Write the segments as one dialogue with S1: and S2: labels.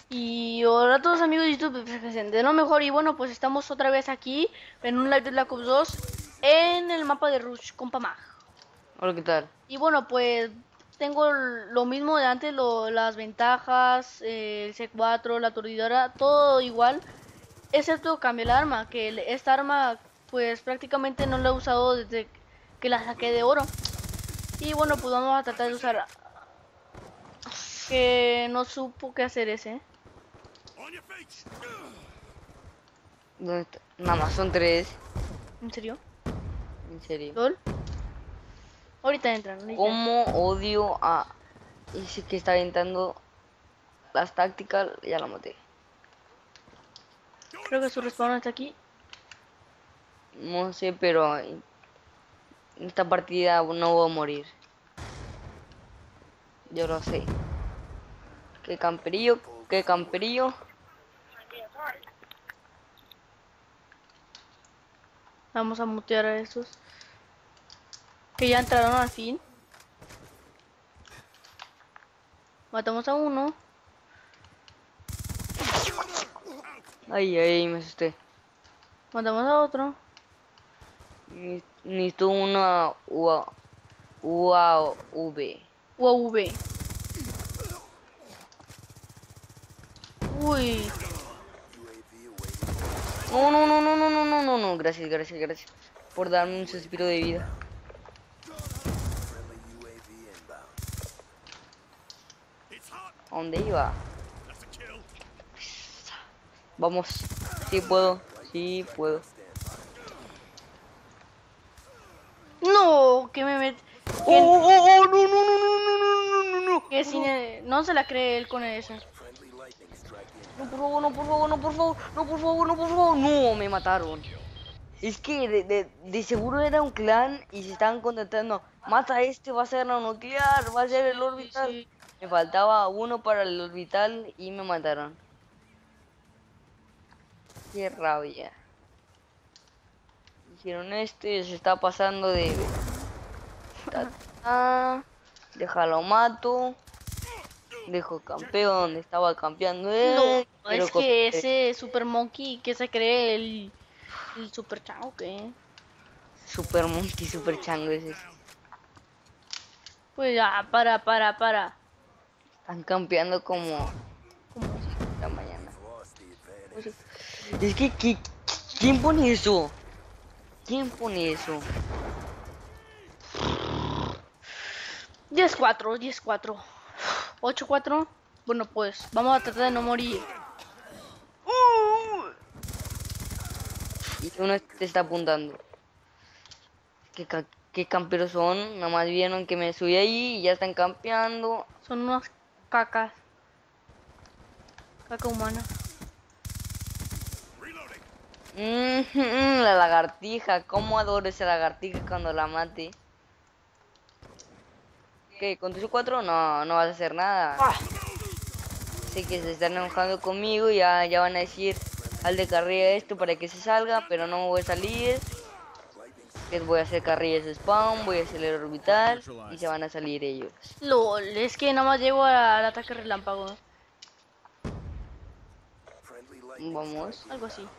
S1: Y hola a todos amigos de YouTube, de lo mejor. Y bueno, pues estamos otra vez aquí en un live de Black Ops 2 en el mapa de Rush con Pamag.
S2: Hola, ¿qué tal?
S1: Y bueno, pues tengo lo mismo de antes, las ventajas, el C4, la aturdidora, todo igual, excepto cambio el arma, que esta arma pues prácticamente no la he usado desde que la saqué de oro. Y bueno, pues vamos a tratar de usar, que no supo qué hacer ese.
S2: ¿Dónde está? Nada más son tres.
S1: ¿En serio?
S2: En serio.
S1: ¿Lol? Ahorita entran, ahorita.
S2: ¿Cómo odio a ese que está aventando las tácticas? Ya la maté.
S1: Creo que su respawn está aquí.
S2: No sé, pero en esta partida no voy a morir. Yo lo sé. Qué camperillo, qué camperillo.
S1: Vamos a mutear a estos. Que ya entraron al fin. Matamos a uno.
S2: Ay, ay, me asusté.
S1: Matamos a otro.
S2: Necesito una UAV.
S1: UAV. Uy.
S2: No, no, no, no, no, no, no, no, no. Gracias, gracias, gracias. Por darme un suspiro de vida. ¿A dónde iba? Vamos. Sí puedo. Sí puedo.
S1: No, que me met...
S2: ¡Oh, oh, oh! ¡No, no, no, no, no, no, no,
S1: Que
S2: no!
S1: no se la cree él con ese.
S2: No, por favor, no, por favor, no, por favor, no, por favor, no, por favor. No, me mataron. Es que de seguro era un clan y se estaban contentando. Mata a este, va a ser la nuclear, va a ser el
S1: Sí,
S2: orbital.
S1: sí.
S2: Me faltaba uno para el orbital y me mataron. Qué rabia. Dijeron, este se está pasando de... ta, ta, déjalo mato. Dejo campeo donde estaba campeando
S1: No,
S2: él. Quiero
S1: es que
S2: cosas.
S1: ese Super Monkey que se cree el Super Chao, ¿qué?
S2: Super monkey, super chango ese.
S1: Pues ya, para.
S2: Están campeando como
S1: ¿Cómo?
S2: la mañana. Es que, ¿quién pone eso? ¿Quién pone eso?
S1: 10-4, 10-4. 8-4. Bueno, pues vamos a tratar de no morir.
S2: Y uno te está apuntando. ¿Qué camperos son? Nada más vieron que me subí ahí y ya están campeando.
S1: Son unas cacas. Caca humana.
S2: La lagartija. ¿Cómo adoro esa lagartija cuando la mate? ¿Qué? ¿Con tus 4? No, no vas a hacer nada.
S1: ¡Ah!
S2: Sé que se están enojando conmigo. Ya van a decir al de carrilla esto para que se salga. Pero no me voy a salir. Les voy a hacer carrillas de spawn. Voy a hacer el orbital. Y se van a salir ellos.
S1: LOL, es que nada más llego al ataque relámpago.
S2: Vamos.
S1: Algo así.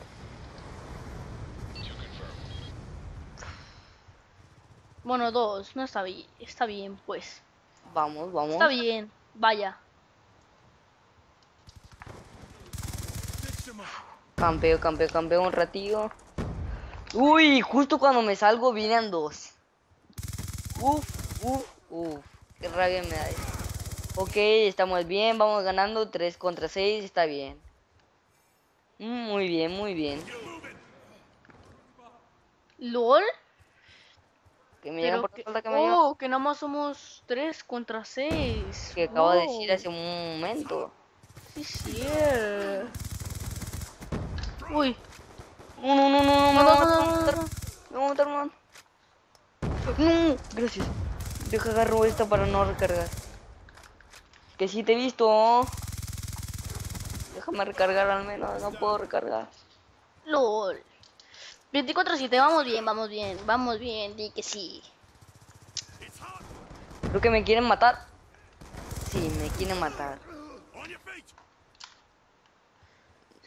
S1: Bueno, dos, no está bien. Está bien, pues.
S2: Vamos,
S1: Está
S2: vamos.
S1: bien. Vaya.
S2: Campeo, campeo, campeo un ratillo. Uy, justo cuando me salgo vienen dos. Uf. Qué rabia me da eso. Ok, estamos bien, vamos ganando 3 contra 6, está bien. Muy bien, muy bien.
S1: LOL,
S2: Que me llegan
S1: pero
S2: por la
S1: que...
S2: espalda, que me llegan.
S1: Oh, que nada más somos 3 contra 6.
S2: Que acabo de decir hace
S1: Wow.
S2: un momento.
S1: Sí, sí. Uy.
S2: No, no, no, no, no,
S1: No,
S2: me va
S1: no,
S2: a
S1: no,
S2: matar,
S1: no,
S2: me va a
S1: no,
S2: matar.
S1: no.
S2: Me va a matar, man. No, gracias. Deja agarro esta para no recargar. Que si te he visto. Déjame recargar al menos, no puedo recargar.
S1: LOL. 24-7, vamos bien, di que sí.
S2: Creo que me quieren matar. Sí, me quieren matar.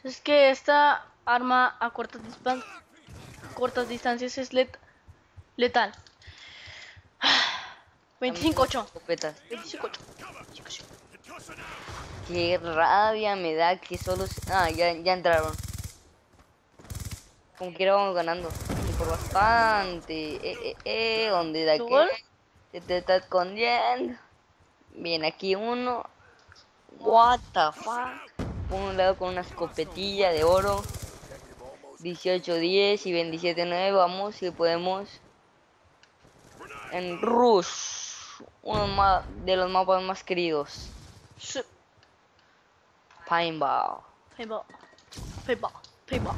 S1: Es que esta arma a cortas distancias es letal.
S2: También
S1: 25-8.
S2: escopetas.
S1: 25-8.
S2: Qué rabia me da que solo... Ah, ya entraron. Como quiera vamos ganando. Y por bastante. ¿Dónde da que?
S1: ¿Gol?
S2: Te está escondiendo. Viene aquí uno. What the fuck. Por un lado con una escopetilla de oro. 18-10 y 27-9. Vamos, si podemos. En Rush. Uno de los mapas más queridos.
S1: Sí.
S2: Paintball.
S1: Paintball. Paintball. Paintball.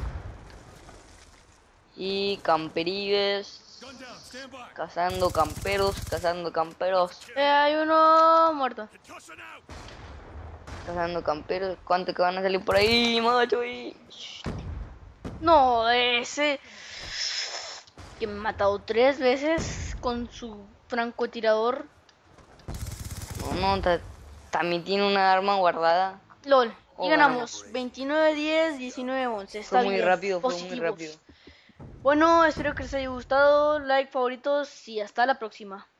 S2: Y camperigues. Cazando camperos, cazando camperos.
S1: Hay uno muerto.
S2: Cazando camperos. ¿Cuánto que van a salir por ahí, macho?
S1: No, ese que me ha matado 3 veces con su francotirador.
S2: No, también tiene una arma guardada.
S1: LOL. Y
S2: Oh,
S1: ganamos 29-10, 19-11. Está
S2: Fue muy
S1: bien.
S2: rápido, fue muy
S1: Positivos.
S2: rápido.
S1: Bueno, espero que les haya gustado. Like, favoritos y hasta la próxima.